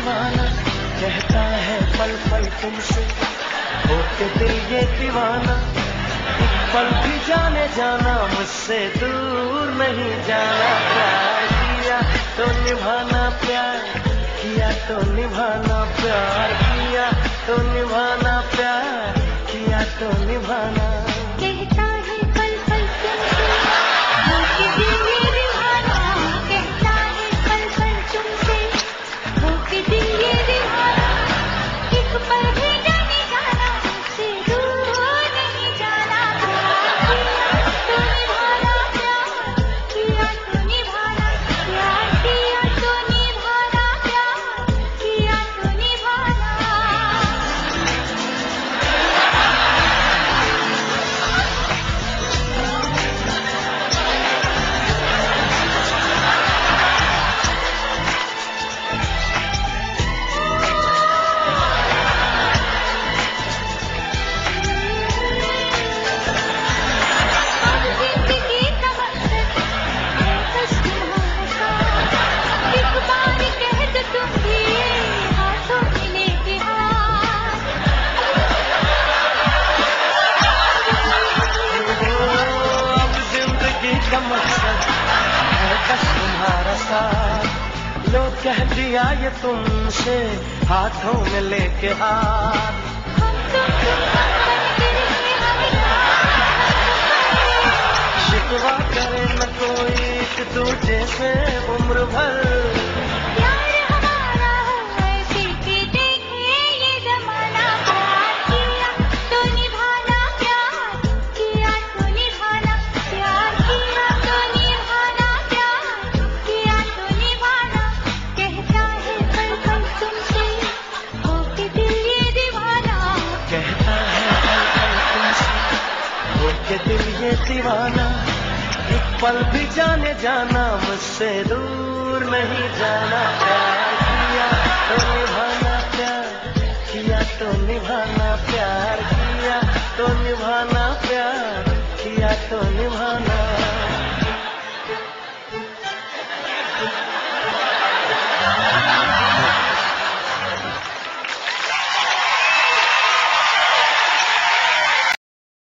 दीवाना, कहता है पल पल तुमसे, होके दिल ये दीवाना। एक पल भी जाने जाना, मुझसे दूर नहीं जाना। प्यार किया तो निभाना, प्यार किया तो निभाना, प्यार किया तो निभाना, प्यार किया तो निभाना। कहता है पल पल तुमसे, होके दिल ये दीवाना। कहता है पल पल तुमसे, होके दिल ये दीवाना। एक पल भी जाने जाना, मुझसे दूर नहीं जाना। प्यार किया तो निभाना, प्यार किया तो निभाना, प्यार किया तो निभाना, प्यार किया तो निभाना। जिंदगी का मकसद है बस तुम्हारा साथ। एक बार कह दो तुम भी, हाथों में लेके हाथ। अब जिंदगी का मकसद है बस तुम्हारा साथ। लो कह दिया ये तुमसे, हाथों में लेके हाथ। हम तुम बनते रहे हमेशा। शिकवा करे न कोई एक दूजे से उम्र भर। प्यार हमारा हो ऐसे कि देखे ये जमाना। प्यार किया तो निभाना, प्यार किया तो निभाना, प्यार किया तो निभाना, प्यार किया तो निभाना। कहता है पल पल तुमसे, होके दिल ये दीवाना। कहता है पल पल तुमसे, होके दिल ये दीवाना। एक पल भी जाने जाना, मुझसे दूर नहीं जाना। प्यार